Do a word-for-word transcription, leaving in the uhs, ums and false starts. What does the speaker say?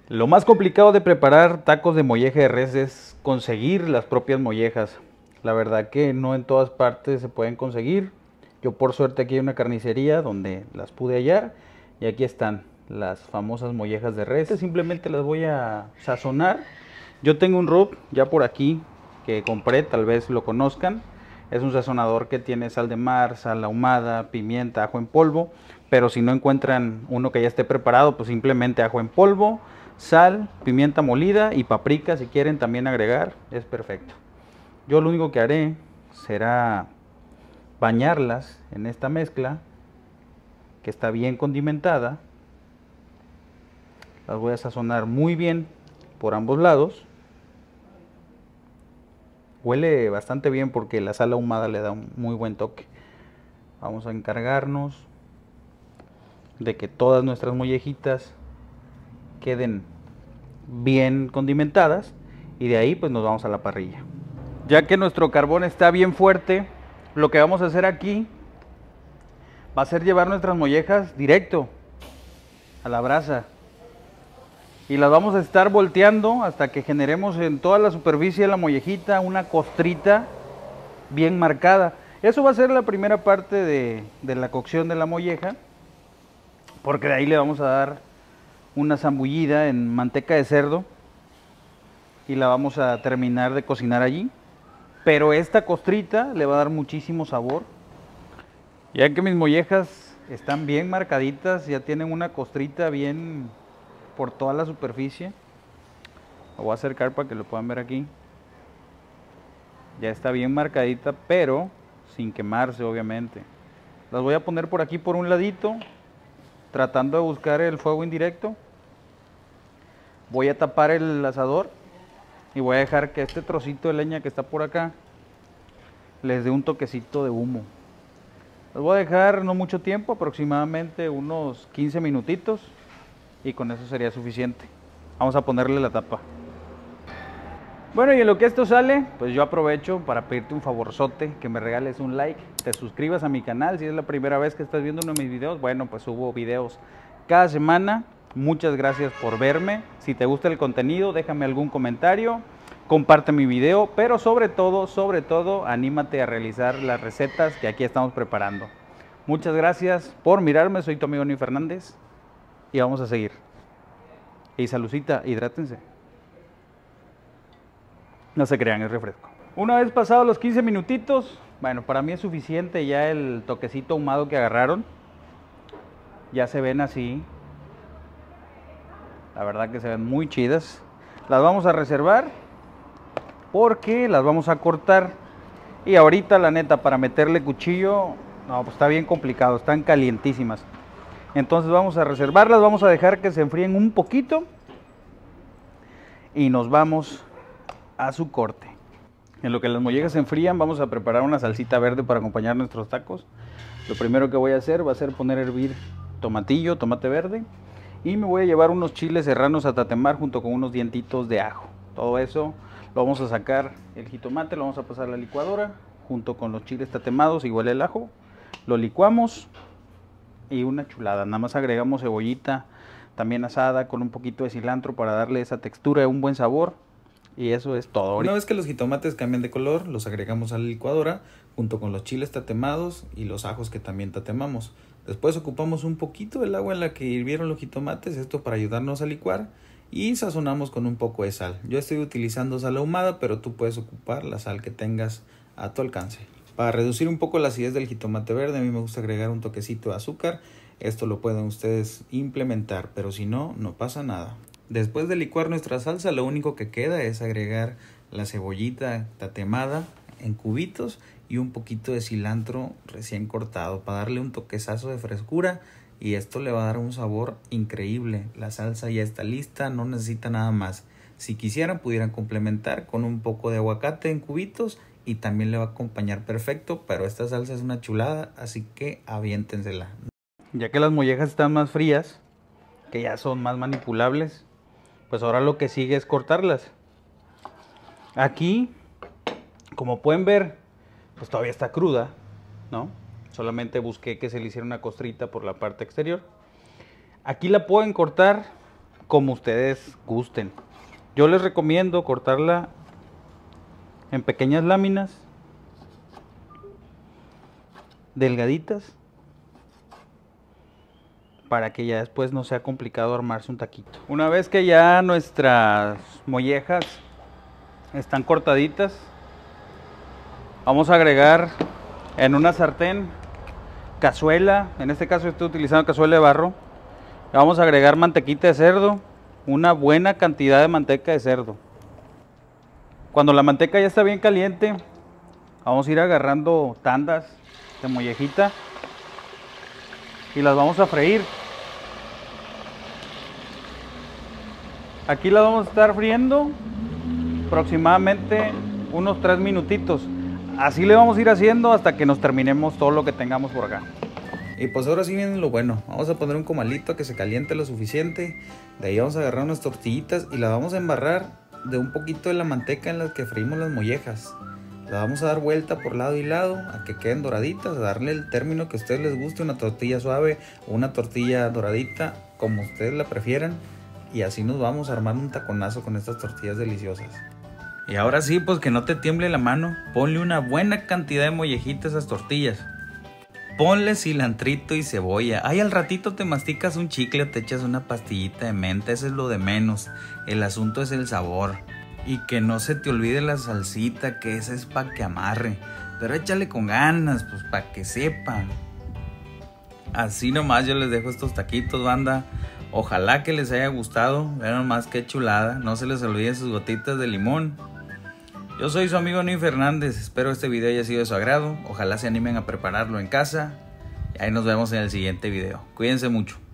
Lo más complicado de preparar tacos de molleja de res es conseguir las propias mollejas. La verdad que no en todas partes se pueden conseguir. Yo por suerte aquí hay una carnicería donde las pude hallar y aquí están las famosas mollejas de res. Simplemente las voy a sazonar. Yo tengo un rub ya por aquí que compré, tal vez lo conozcan. Es un sazonador que tiene sal de mar, sal ahumada, pimienta, ajo en polvo. Pero si no encuentran uno que ya esté preparado, pues simplemente ajo en polvo, sal, pimienta molida y paprika si quieren también agregar, es perfecto. Yo lo único que haré será bañarlas en esta mezcla que está bien condimentada. Las voy a sazonar muy bien por ambos lados. Huele bastante bien porque la sal ahumada le da un muy buen toque. Vamos a encargarnos de que todas nuestras mollejitas queden bien condimentadas y de ahí pues nos vamos a la parrilla. Ya que nuestro carbón está bien fuerte, lo que vamos a hacer aquí va a ser llevar nuestras mollejas directo a la brasa y las vamos a estar volteando hasta que generemos en toda la superficie de la mollejita una costrita bien marcada. Eso va a ser la primera parte de, de la cocción de la molleja, porque de ahí le vamos a dar una zambullida en manteca de cerdo y la vamos a terminar de cocinar allí. Pero esta costrita le va a dar muchísimo sabor. Ya que mis mollejas están bien marcaditas, ya tienen una costrita bien por toda la superficie. Lo voy a acercar para que lo puedan ver aquí. Ya está bien marcadita, pero sin quemarse obviamente. Las voy a poner por aquí por un ladito, tratando de buscar el fuego indirecto. Voy a tapar el asador y voy a dejar que este trocito de leña que está por acá les dé un toquecito de humo. Los voy a dejar no mucho tiempo, aproximadamente unos quince minutitos, y con eso sería suficiente. Vamos a ponerle la tapa. Bueno, y en lo que esto sale, pues yo aprovecho para pedirte un favorzote, que me regales un like, te suscribas a mi canal si es la primera vez que estás viendo uno de mis videos. Bueno, pues subo videos cada semana. Muchas gracias por verme. Si te gusta el contenido, déjame algún comentario, comparte mi video, pero sobre todo, sobre todo, anímate a realizar las recetas que aquí estamos preparando. Muchas gracias por mirarme, soy tu amigo Ney Fernández y vamos a seguir. Y salucita, hidrátense. No se crean, es refresco. Una vez pasados los quince minutitos, bueno, para mí es suficiente ya el toquecito ahumado que agarraron. Ya se ven así. La verdad que se ven muy chidas. Las vamos a reservar porque las vamos a cortar. Y ahorita la neta para meterle cuchillo, no, pues está bien complicado, están calientísimas. Entonces vamos a reservarlas, vamos a dejar que se enfríen un poquito y nos vamos a su corte. En lo que las mollejas se enfrían, vamos a preparar una salsita verde para acompañar nuestros tacos. Lo primero que voy a hacer va a ser poner a hervir tomatillo, tomate verde, y me voy a llevar unos chiles serranos a tatemar junto con unos dientitos de ajo. Todo eso lo vamos a sacar, el jitomate lo vamos a pasar a la licuadora junto con los chiles tatemados, igual el ajo, lo licuamos y una chulada. Nada más agregamos cebollita también asada con un poquito de cilantro para darle esa textura y un buen sabor. Y eso es todo. Una vez que los jitomates cambian de color, los agregamos a la licuadora junto con los chiles tatemados y los ajos que también tatemamos. Después ocupamos un poquito del agua en la que hirvieron los jitomates, esto para ayudarnos a licuar, y sazonamos con un poco de sal. Yo estoy utilizando sal ahumada, pero tú puedes ocupar la sal que tengas a tu alcance. Para reducir un poco la acidez del jitomate verde, a mí me gusta agregar un toquecito de azúcar. Esto lo pueden ustedes implementar, pero si no, no pasa nada. Después de licuar nuestra salsa, lo único que queda es agregar la cebollita tatemada en cubitos y un poquito de cilantro recién cortado para darle un toquezazo de frescura, y esto le va a dar un sabor increíble. La salsa ya está lista, no necesita nada más. Si quisieran, pudieran complementar con un poco de aguacate en cubitos y también le va a acompañar perfecto, pero esta salsa es una chulada, así que aviéntensela. Ya que las mollejas están más frías, que ya son más manipulables, pues ahora lo que sigue es cortarlas. Aquí, como pueden ver, pues todavía está cruda, ¿no? Solamente busqué que se le hiciera una costrita por la parte exterior. Aquí la pueden cortar como ustedes gusten. Yo les recomiendo cortarla en pequeñas láminas, delgaditas, para que ya después no sea complicado armarse un taquito. Una vez que ya nuestras mollejas están cortaditas, vamos a agregar en una sartén, cazuela, en este caso estoy utilizando cazuela de barro. Vamos a agregar mantequita de cerdo, una buena cantidad de manteca de cerdo. Cuando la manteca ya está bien caliente, vamos a ir agarrando tandas de mollejita y las vamos a freír. Aquí las vamos a estar friendo aproximadamente unos tres minutitos. Así le vamos a ir haciendo hasta que nos terminemos todo lo que tengamos por acá. Y pues ahora sí viene lo bueno. Vamos a poner un comalito a que se caliente lo suficiente. De ahí vamos a agarrar unas tortillitas y las vamos a embarrar de un poquito de la manteca en la que freímos las mollejas. La vamos a dar vuelta por lado y lado a que queden doraditas, a darle el término que a ustedes les guste, una tortilla suave o una tortilla doradita, como ustedes la prefieran. Y así nos vamos armando un taconazo con estas tortillas deliciosas. Y ahora sí, pues que no te tiemble la mano, ponle una buena cantidad de mollejitas a esas tortillas. Ponle cilantrito y cebolla. Ay, al ratito te masticas un chicle o te echas una pastillita de menta, eso es lo de menos. El asunto es el sabor. Y que no se te olvide la salsita, que esa es pa' que amarre. Pero échale con ganas, pues pa' que sepan. Así nomás yo les dejo estos taquitos, banda. Ojalá que les haya gustado. Vean nomás qué chulada. No se les olviden sus gotitas de limón. Yo soy su amigo Noy Fernández. Espero este video haya sido de su agrado. Ojalá se animen a prepararlo en casa. Y ahí nos vemos en el siguiente video. Cuídense mucho.